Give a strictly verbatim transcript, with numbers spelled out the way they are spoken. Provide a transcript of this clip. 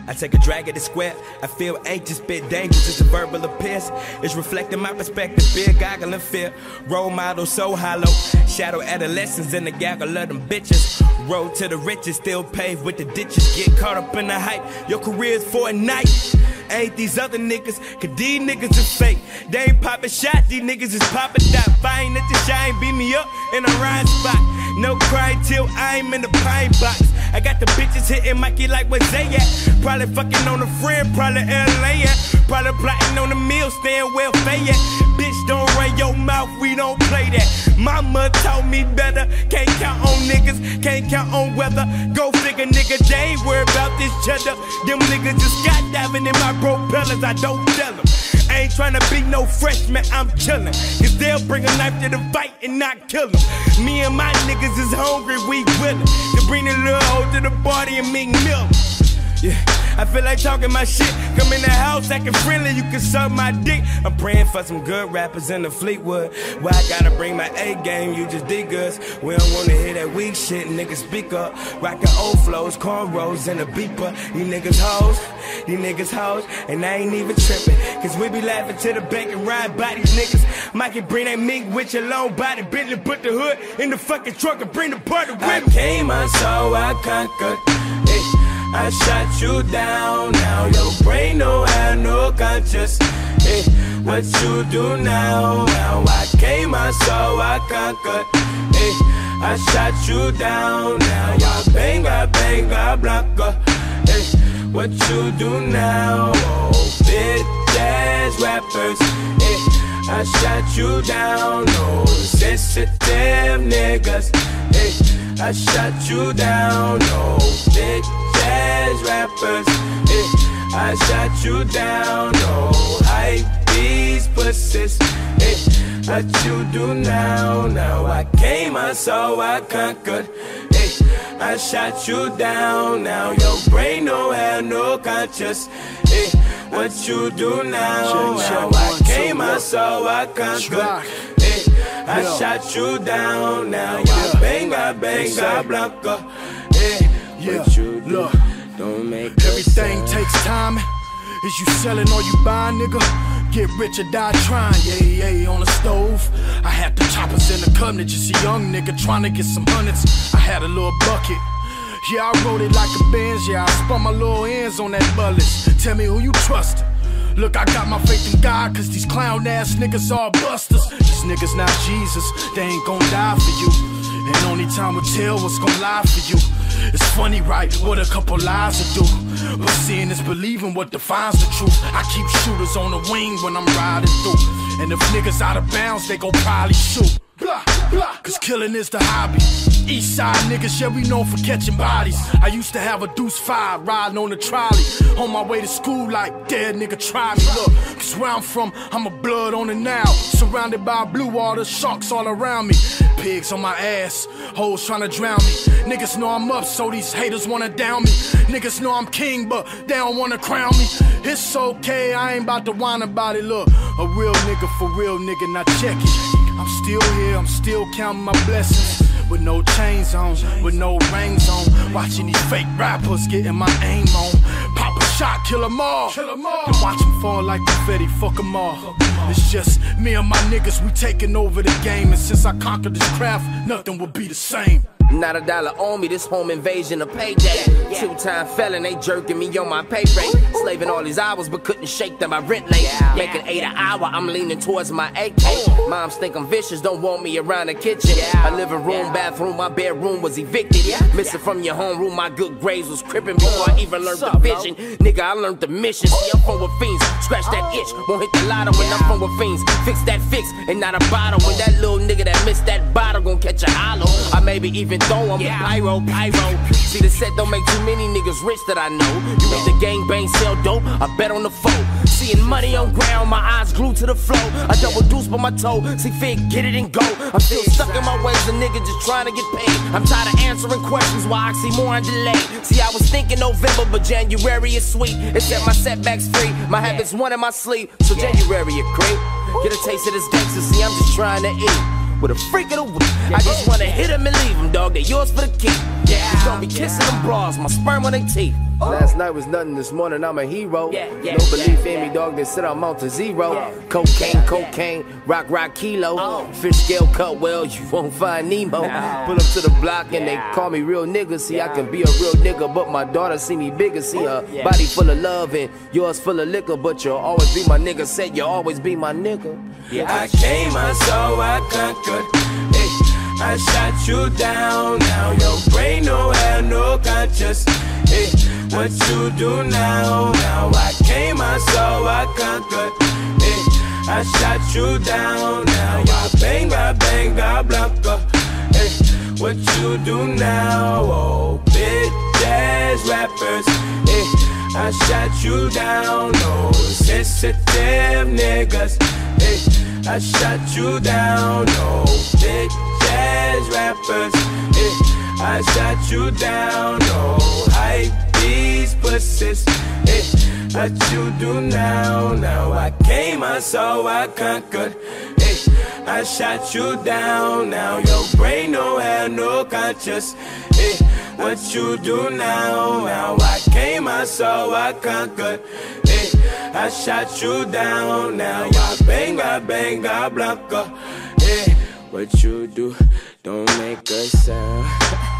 I take a drag at the square. I feel anxious, bit dangerous. It's a verbal appearance. It's reflecting my perspective. Beer, goggle, and fear. Role model so hollow. Shadow adolescents in the gaggle of them bitches. Road to the riches, still paved with the ditches. Get caught up in the hype. Your career's for a night. Ain't these other niggas, cause these niggas is fake. They ain't poppin' shots, these niggas is poppin' dot. If I ain't at the shine, beat me up in a rhyme spot. No crying till I'm in the pine box. I got the bitches hitting Mikey like where they at. Probably fucking on a friend, probably L A at. Probably plotting on the meal, staying well fed at. Bitch, don't run your mouth, we don't play that. Mama told me better, can't count on niggas, can't count on weather. Go figure, nigga, they ain't worried about this cheddar. Them niggas just skydiving in my propellers, I don't tell them. I ain't tryna be no freshman, I'm chillin'. Cause they'll bring a knife to the fight and not kill them. Me and my niggas is hungry, we willin' to bring the little hoe to the party and make milk. Yeah, I feel like talking my shit. Come in the house acting friendly, you can suck my dick. I'm praying for some good rappers in the Fleetwood. Where I gotta bring my A game, you just dig us. We don't wanna hear that weak shit, niggas speak up. Rockin' old flows, cornrows, and a beeper. You niggas hoes, you niggas hoes, and I ain't even trippin'. Cause we be laughing to the bank and ride by these niggas. Mikey bring that mink with your long body. Bentley put the hood in the fucking truck and bring the party with me. I came, I saw, I conquered. Hey. I shot you down, now your brain don't have no conscience. Hey, what you do now? Now I came, I saw, I conquered. Hey, I shot you down, now y'all bang, I bang, I block her. Hey, what you do now? Oh, bitch ass rappers. Hey, I shot you down, no sensitive niggas. Hey, I shot you down, no bitch ass rappers. Yeah, I shot you down, no hype these pussies. Yeah, what you do now? Now I came, I saw, I conquered. Yeah, I shot you down, now your brain don't have no conscience. Yeah, what you do now? Now I came, I saw, I conquered. Yeah, I shot you down, now you bang, I bang, I block her. Yeah. Yeah, look, don't make everything takes time. Is you selling or you buying, nigga? Get rich or die trying, yeah, yeah, on the stove. I had the choppers in the cabinet, just a young nigga trying to get some hundreds. I had a little bucket. Yeah, I rode it like a Benz, yeah, I spun my little ends on that bullets. Tell me who you trustin'. Look, I got my faith in God, cause these clown ass niggas are busters. These niggas not Jesus, they ain't gon' die for you. And only time will tell what's gon' lie for you. It's funny, right, what a couple lies will do. But seeing is believing what defines the truth. I keep shooters on the wing when I'm riding through. And if niggas out of bounds, they gon' probably shoot. Blah, blah, cause killing is the hobby. East side niggas, yeah, we known for catching bodies. I used to have a deuce five riding on the trolley. On my way to school like, dead nigga, try me. Look, cause where I'm from, I'm a blood on the now. Surrounded by blue water, sharks all around me. Pigs on my ass, hoes trying to drown me. Niggas know I'm up, so these haters wanna down me. Niggas know I'm king, but they don't wanna crown me. It's okay, I ain't about to whine about it. Look, a real nigga for real nigga, now check it. I'm still here, I'm still counting my blessings. With no chains on, with no rings on. Watching these fake rappers getting my aim on. Pop a shot, kill them all. And watch them fall like confetti, fuck them all. It's just me and my niggas, we taking over the game. And since I conquered this craft, nothing will be the same. Not a dollar on me, this home invasion a payday. Two-time felon, they jerking me on my pay rate. Slaving all these hours, but couldn't shake them, my rent late. Making eight an hour, I'm leaning towards my A K. Moms think I'm vicious, don't want me around the kitchen. A living room, bathroom, my bedroom was evicted. Missing from your homeroom, my good grades was crippin' before I even learned the vision. Nigga, I learned the mission. See, I'm from with fiends, scratch that itch, won't hit the lotto when I'm from with fiends. Fix that fix, and not a bottle. When that little nigga that missed that bottle gon' catch a hollow. I maybe even throw him yeah. pyro, pyro. See, the set don't make too many niggas rich that I know. You make the gangbang sell dope, I bet on the foe. Seeing money on ground, my eyes glued to the flow. I double deuce by my toe, see fig, get it and go. I'm still stuck in my ways, a nigga just trying to get paid. I'm tired of answering questions, why I see more on delay. See, I was thinking November, but January is sweet. It set my setbacks free, my habits one in my sleep. So January a creep, get a taste of this gangster, see I'm just trying to eat. With a freak of the week, I just wanna hit him and leave him, dog, they yours for the keep. Yeah. You gon' be kissing them bras, my sperm on their teeth. Last night was nothing, this morning I'm a hero. Yeah, yeah, no belief yeah, in me, dog, they said I'm out to zero. Yeah, cocaine, yeah, cocaine, rock, rock, kilo. Oh. Fish scale cut well, you won't find Nemo. Nah. Pull up to the block and yeah. they call me real nigga. See, yeah. I can be a real nigga, but my daughter see me bigger. See her yeah. body full of love and yours full of liquor. But you'll always be my nigga, said you'll always be my nigga. Yeah. I came, I saw, I conquered. Hey, I shot you down, now your brain no have no conscience. Hey, what you do now? Now I came, I saw, I conquered. Hey, I shot you down. Now I bang, I bang, I blanca. Hey, what you do now? Oh, bitch ass rappers. Hey, I shot you down. Oh, sensitive niggas. Hey, I shot you down. Oh, bitch ass rappers. Hey, I shot you down. Oh, hype these pussies. Hey, what you do now? Now I came, I saw, I conquered. Hey, I shot you down. Now your brain don't have no conscience. Hey, what you do now? Now I came, I saw, I conquered. Hey, I shot you down. Now I bang, I bang, I blanca. Hey, what you do don't make a sound.